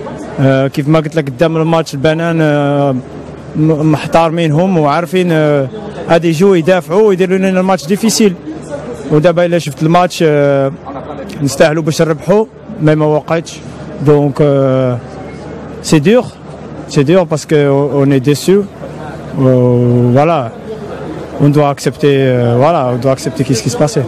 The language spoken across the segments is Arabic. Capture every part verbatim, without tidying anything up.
آه كيف ما قلت لك قدام الماتش البنان آه محتارمينهم وعارفين غادي يجوا يدافعوا ويديروا لنا الماتش ديفيسيل. ودابا الا شفت الماتش آه نستاهلوا باش نربحوا مي ما وقعتش. دونك euh, c'est dur, c'est dur parce que on est déçu. Euh, voilà, on doit accepter, euh, voilà, on doit accepter qu'est-ce qui se passait.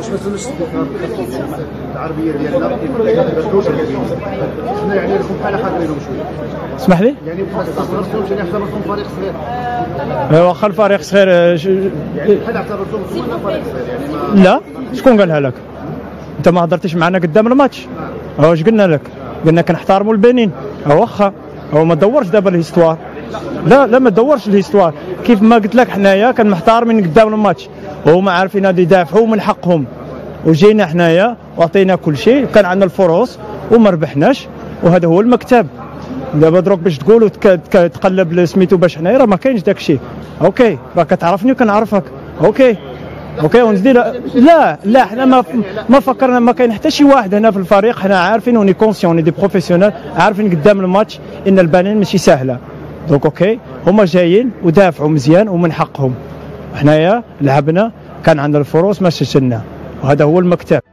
اسمح لي. يعني اعتبرتوهم ثاني اعتبرتوهم فريق صغير. واخا الفريق صغير يعني بحال اعتبرتوهم فريق صغير يعني. لا، شكون قالها لك؟ انت ما هضرتيش معنا قدام الماتش. واش قلنا لك؟ قلنا كنحترموا البنين. واخا هو ما دورش دابا الهيستوار. لا لا ما دورش الهيستوار. كيف ما قلت لك حنايا كنحترمين قدام الماتش وهما عارفين غادي يدافعوا من حقهم. وجينا حنايا وعطينا كل شيء، كان عندنا الفرص وما ربحناش، وهذا هو المكتب. دابا دروك باش تقول وتقلب سميتو باش حنايا راه ما كاينش داك الشيء. اوكي راه كتعرفني وكنعرفك. اوكي اوكي ونزيد. لا لا حنا ما ما فكرنا، ما كاين حتى شي واحد هنا في الفريق. حنا عارفين وني كونسيون دي بروفيسيونيل، عارفين قدام الماتش ان البنين ماشي سهله. دونك اوكي هما جايين ودافعوا مزيان ومن حقهم. حنايا لعبنا، كان عندنا الفرص ما سجلنا، وهذا هو المكتب.